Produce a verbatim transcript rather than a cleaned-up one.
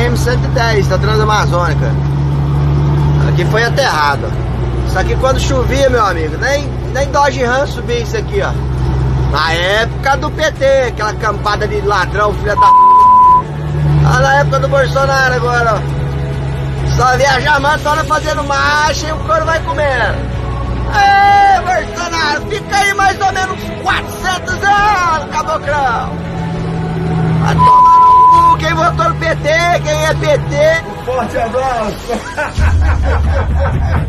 M cento e dez da Transamazônica. Aqui foi aterrado. Isso aqui quando chovia, meu amigo, nem, nem Dodge Ram subia isso aqui, ó. Na época do P T, aquela campada de ladrão, filha da p. Ah, na época do Bolsonaro agora, ó. Só viaja mantona fazendo marcha e o couro vai comendo. Ê, Bolsonaro, fica aí mais ou menos quatrocentos anos, caboclão. Vai tomar no cu, quem votou no P T, quem é P T. Um forte abraço.